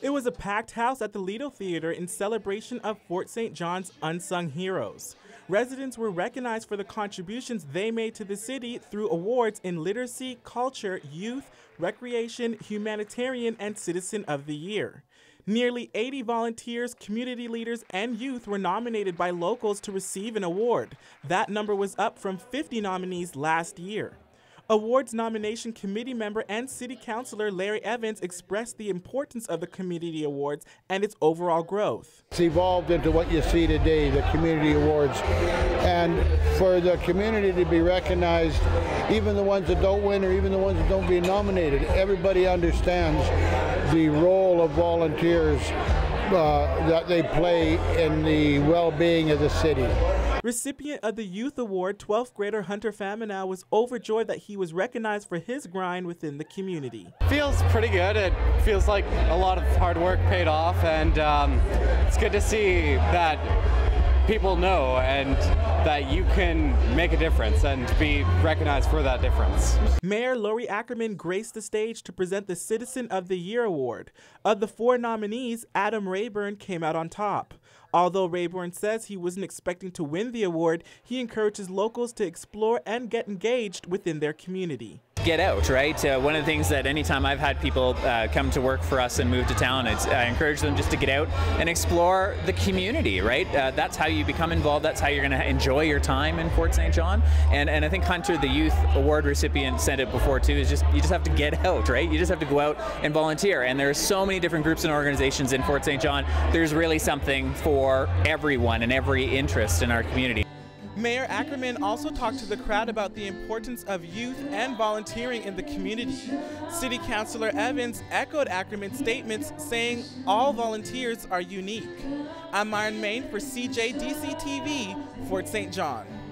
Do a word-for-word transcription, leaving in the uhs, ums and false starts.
It was a packed house at the Lido Theater in celebration of Fort Saint John's unsung heroes. Residents were recognized for the contributions they made to the city through awards in literacy, culture, youth, recreation, humanitarian, and citizen of the year. Nearly eighty volunteers, community leaders, and youth were nominated by locals to receive an award. That number was up from fifty nominees last year. Awards nomination committee member and city councilor Larry Evans expressed the importance of the community awards and its overall growth. It's evolved into what you see today, the community awards. And for the community to be recognized, even the ones that don't win or even the ones that don't be nominated, everybody understands the role of volunteers uh, that they play in the well-being of the city. Recipient of the Youth Award, twelfth grader Hunter Faminow was overjoyed that he was recognized for his grind within the community. Feels pretty good. It feels like a lot of hard work paid off, and um, it's good to see that people know and that you can make a difference and be recognized for that difference. Mayor Lori Ackerman graced the stage to present the Citizen of the Year Award. Of the four nominees, Adam Rayburn came out on top. Although Rayburn says he wasn't expecting to win the award, he encourages locals to explore and get engaged within their community. Get out, right? Uh, one of the things that anytime I've had people uh, come to work for us and move to town, it's, I encourage them just to get out and explore the community, right? Uh, that's how you become involved. That's how you're going to enjoy your time in Fort Saint John. And, and I think Hunter, the Youth Award recipient, said it before too, is just you just have to get out, right? You just have to go out and volunteer. And there are so many different groups and organizations in Fort Saint John. There's really something for everyone and every interest in our community. Mayor Ackerman also talked to the crowd about the importance of youth and volunteering in the community. City Councilor Evans echoed Ackerman's statements, saying all volunteers are unique. I'm Myron Mayne for C J D C T V, Fort Saint John.